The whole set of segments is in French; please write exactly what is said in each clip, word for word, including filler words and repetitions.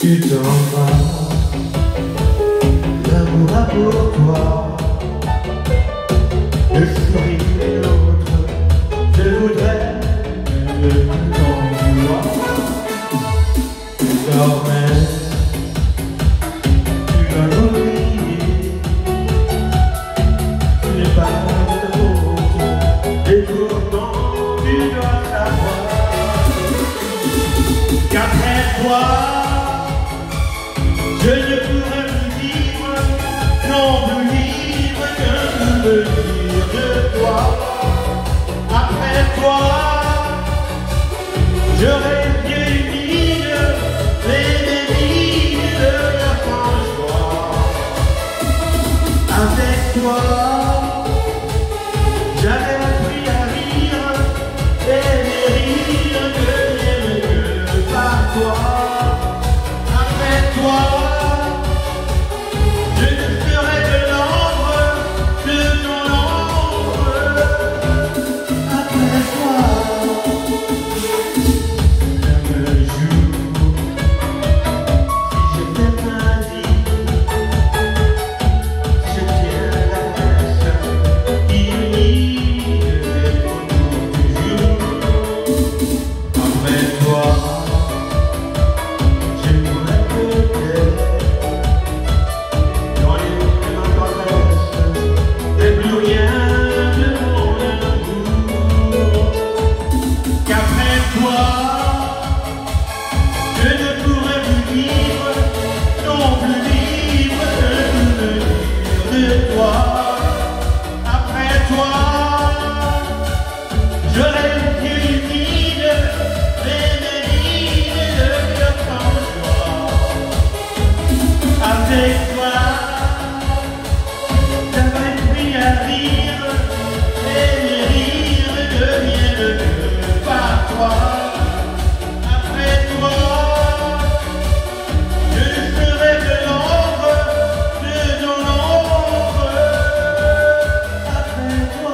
tu t'en vas, l'amour a pour toi le sourire de l'autre. Je voudrais ne plus t'en vouloir. Désormais, tu vas m'oublier. Tu n'es pas de l'autre, et pourtant tu dois savoir qu'après toi, je ne pourrai plus vivre, non plus vivre qu'un souvenir de toi. Après toi, j'aurai bien une mine, mais des mines de la joie. Avec toi, j'avais appris à rire, et les rires que j'aimais que par toi. Après toi, avec toi, j'avais appris à rire, et les rires deviennent que par toi. Après toi, je ne serai que l'ombre de ton ombre. Après toi.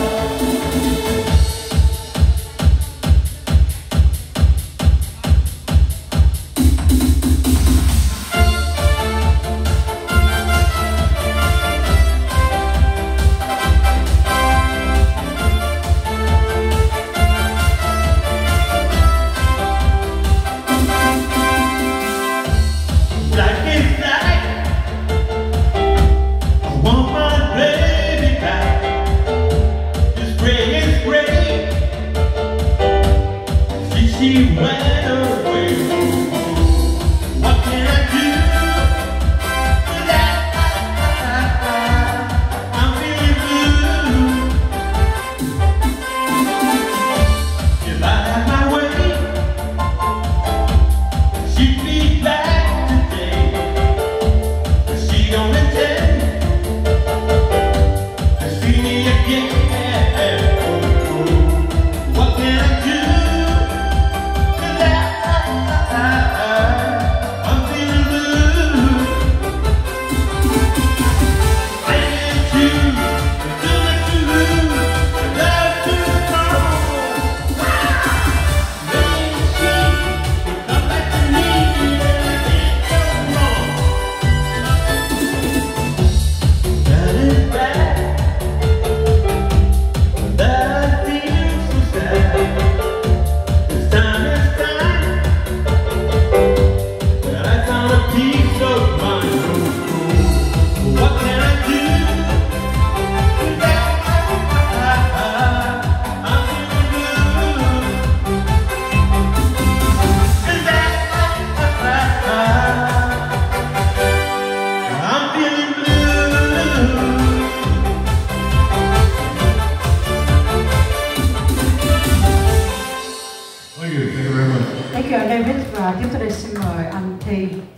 She went away. What can I do for that? I'm feeling blue. If I had my way, she'd be back today. But she don't intend to see me again. What can I do? Thank you. David và tiếp theo đây xin mời anh Thi.